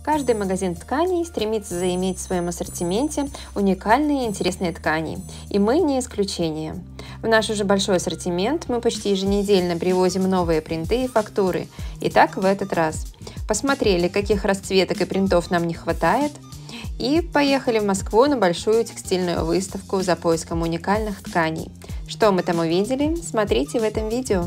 Каждый магазин тканей стремится заиметь в своем ассортименте уникальные и интересные ткани, и мы не исключение. В наш уже большой ассортимент мы почти еженедельно привозим новые принты и фактуры, и так в этот раз. Посмотрели, каких расцветок и принтов нам не хватает, и поехали в Москву на большую текстильную выставку за поиском уникальных тканей. Что мы там увидели, смотрите в этом видео.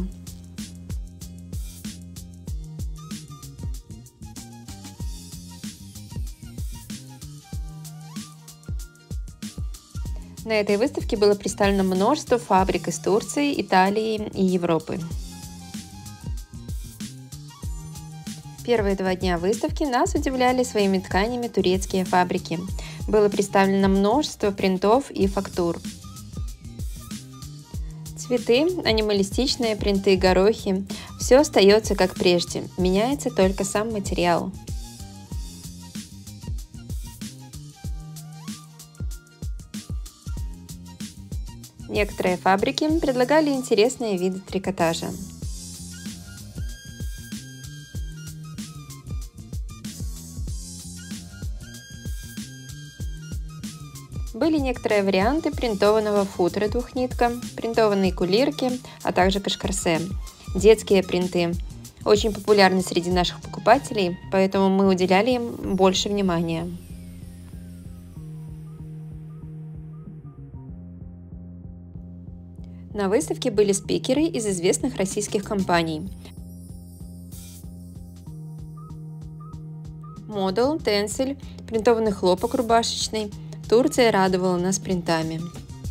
На этой выставке было представлено множество фабрик из Турции, Италии и Европы. Первые 2 дня выставки нас удивляли своими тканями турецкие фабрики. Было представлено множество принтов и фактур. Цветы, анималистичные принты, горохи – все остается как прежде, меняется только сам материал. Некоторые фабрики предлагали интересные виды трикотажа. Были некоторые варианты принтованного футера двухнитка, принтованные кулирки, а также кашкарсе, детские принты. Очень популярны среди наших покупателей, поэтому мы уделяли им больше внимания. На выставке были спикеры из известных российских компаний. Model, Tencel, принтованный хлопок рубашечный. Турция радовала нас принтами.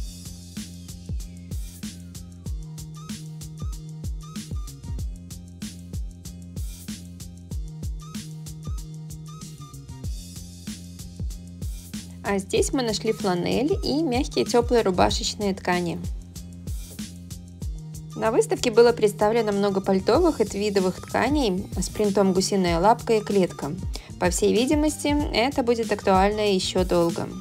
А здесь мы нашли фланель и мягкие теплые рубашечные ткани. На выставке было представлено много пальтовых и твидовых тканей с принтом гусиная лапка и клетка. По всей видимости, это будет актуально еще долго.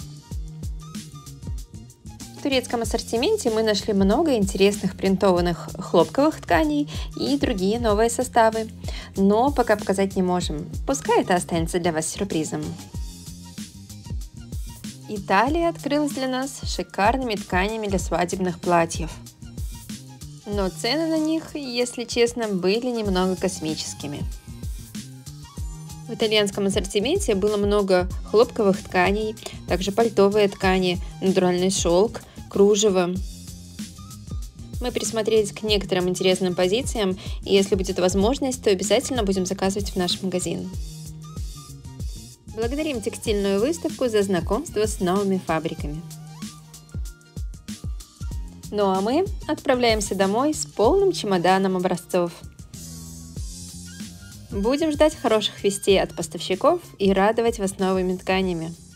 В турецком ассортименте мы нашли много интересных принтованных хлопковых тканей и другие новые составы, но пока показать не можем. Пускай это останется для вас сюрпризом. Италия открылась для нас шикарными тканями для свадебных платьев. Но цены на них, если честно, были немного космическими. В итальянском ассортименте было много хлопковых тканей, также пальтовые ткани, натуральный шелк, кружево. Мы присмотрелись к некоторым интересным позициям, и если будет возможность, то обязательно будем заказывать в наш магазин. Благодарим текстильную выставку за знакомство с новыми фабриками. Ну а мы отправляемся домой с полным чемоданом образцов. Будем ждать хороших вестей от поставщиков и радовать вас новыми тканями.